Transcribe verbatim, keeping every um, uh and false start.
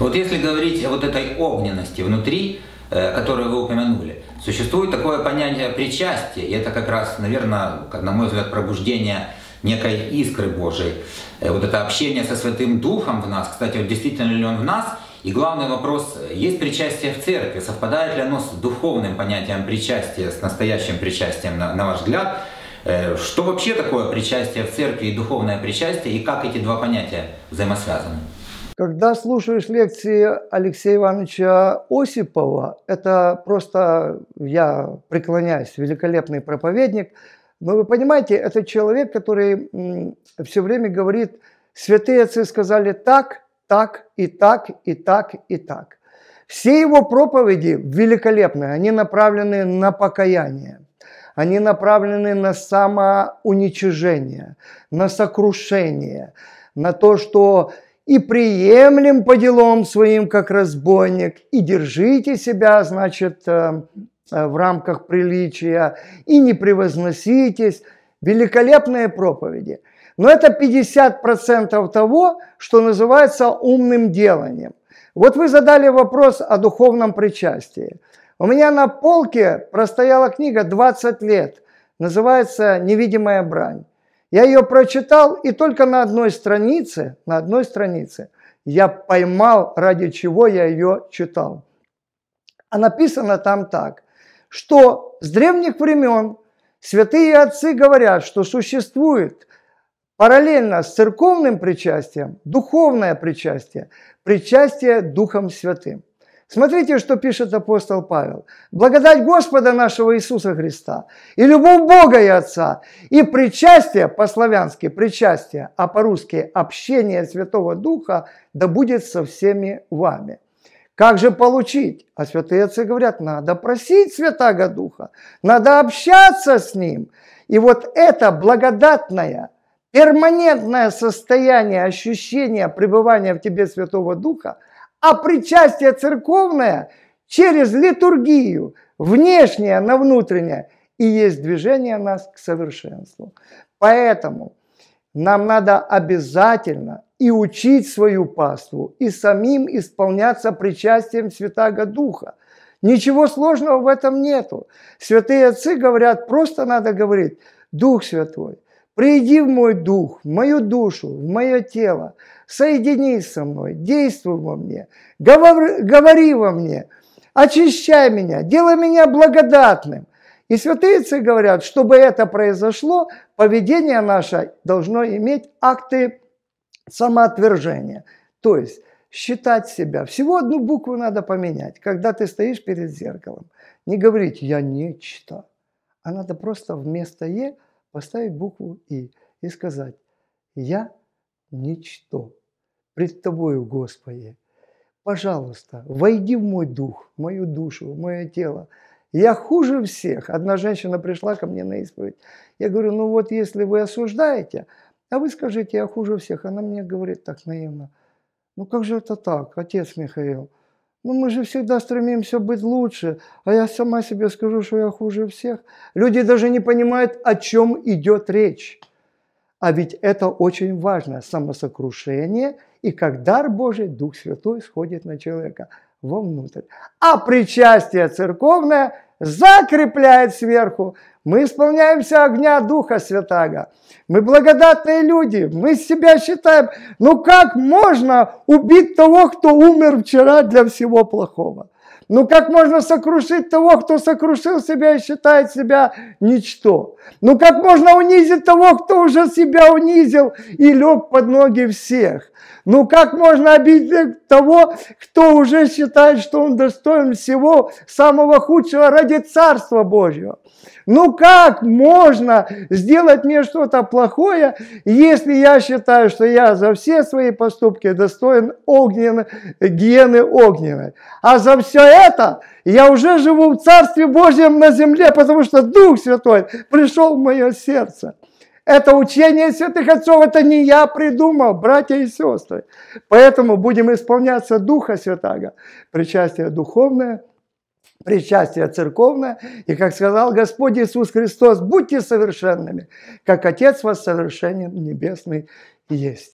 Вот если говорить о вот этой огненности внутри, которую вы упомянули, существует такое понятие причастия, и это как раз, наверное, на мой взгляд, пробуждение некой искры Божией. Вот это общение со Святым Духом в нас, кстати, вот действительно ли он в нас? И главный вопрос, есть причастие в церкви, совпадает ли оно с духовным понятием причастия, с настоящим причастием, на, на ваш взгляд? Что вообще такое причастие в церкви и духовное причастие, и как эти два понятия взаимосвязаны? Когда слушаешь лекции Алексея Ивановича Осипова, это просто, я преклоняюсь, великолепный проповедник, но вы понимаете, это человек, который все время говорит, святые отцы сказали так, так, и так, и так, и так. Все его проповеди великолепные, они направлены на покаяние. Они направлены на самоуничижение, на сокрушение, на то, что и приемлем по делам своим, как разбойник, и держите себя, значит, в рамках приличия, и не превозноситесь. Великолепные проповеди. Но это пятьдесят процентов того, что называется умным деланием. Вот вы задали вопрос о духовном причастии. У меня на полке простояла книга двадцать лет, называется «Невидимая брань». Я ее прочитал, и только на одной странице, на одной странице я поймал, ради чего я ее читал. А написано там так, что с древних времен святые отцы говорят, что существует параллельно с церковным причастием духовное причастие, причастие Духом Святым. Смотрите, что пишет апостол Павел. «Благодать Господа нашего Иисуса Христа и любовь Бога и Отца, и причастие, по-славянски причастие, а по-русски общение Святого Духа, да будет со всеми вами». Как же получить? А святые отцы говорят, надо просить Святаго Духа, надо общаться с Ним. И вот это благодатное, перманентное состояние ощущения пребывания в тебе Святого Духа, а причастие церковное через литургию, внешнее на внутреннее, и есть движение нас к совершенству. Поэтому нам надо обязательно и учить свою паству, и самим исполняться причастием Святаго Духа. Ничего сложного в этом нету. Святые отцы говорят, просто надо говорить, Дух Святой, приди в мой дух, в мою душу, в мое тело, соединись со мной, действуй во мне, говори, говори во мне, очищай меня, делай меня благодатным. И святые отцы говорят, чтобы это произошло, поведение наше должно иметь акты самоотвержения. То есть считать себя. Всего одну букву надо поменять, когда ты стоишь перед зеркалом. Не говорить «я нечто», а надо просто вместо «е» поставить букву «и» и сказать «я ничто пред Тобою, Господи. Пожалуйста, войди в мой дух, в мою душу, в мое тело. Я хуже всех». Одна женщина пришла ко мне на исповедь. Я говорю, ну вот если вы осуждаете, а вы скажите, я хуже всех. Она мне говорит так наивно. Ну как же это так, отец Михаил? Ну мы же всегда стремимся быть лучше, а я сама себе скажу, что я хуже всех. Люди даже не понимают, о чем идет речь. А ведь это очень важно, самосокрушение, и как дар Божий, Дух Святой сходит на человека вовнутрь. А причастие церковное закрепляет сверху. Мы исполняемся огня Духа Святаго. Мы благодатные люди. Мы себя считаем, ну как можно убить того, кто умер вчера для всего плохого? Ну как можно сокрушить того, кто сокрушил себя и считает себя ничто? Ну как можно унизить того, кто уже себя унизил и лег под ноги всех? Ну как можно обидеть того, кто уже считает, что он достоин всего самого худшего ради Царства Божьего? Ну как можно сделать мне что-то плохое, если я считаю, что я за все свои поступки достоин огненной, гиены огненной? А за все это я уже живу в Царстве Божьем на земле, потому что Дух Святой пришел в мое сердце. Это учение святых отцов, это не я придумал, братья и сестры. Поэтому будем исполняться Духа Святаго, причастие духовное, причастие церковное. И, как сказал Господь Иисус Христос, будьте совершенными, как Отец вас совершенен небесный есть.